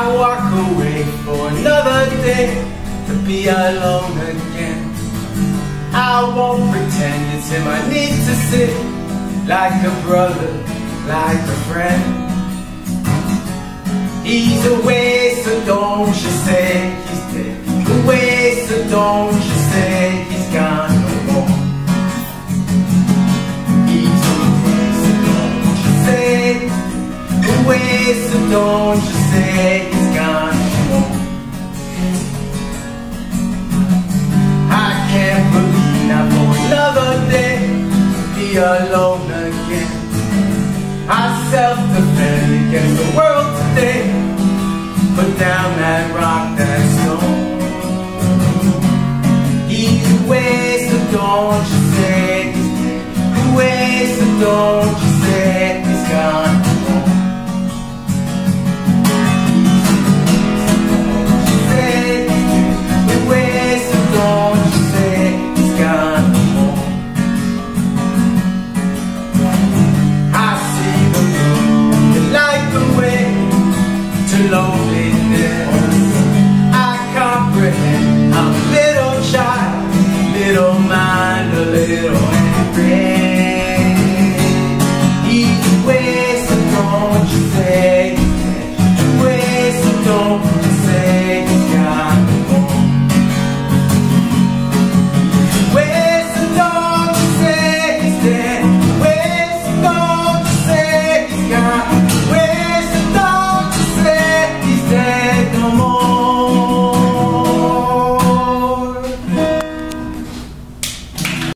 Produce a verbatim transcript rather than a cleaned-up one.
I walk away for another day to be alone again. I won't pretend it's him I need to see, like a brother, like a friend. He's away, so don't you say he's dead. Away, so don't you say he's gone no more. He's away, so don't you say. Away, so don't you say he's gone no more. I can't believe now for another day to be alone again. I self-defend against the world today. Put down that rock, that stone. He's away, so don't you say he's dead. Away, so don't you say he's gone home. Away, so don't you say he's gone home. I see the moon, you light the way to love.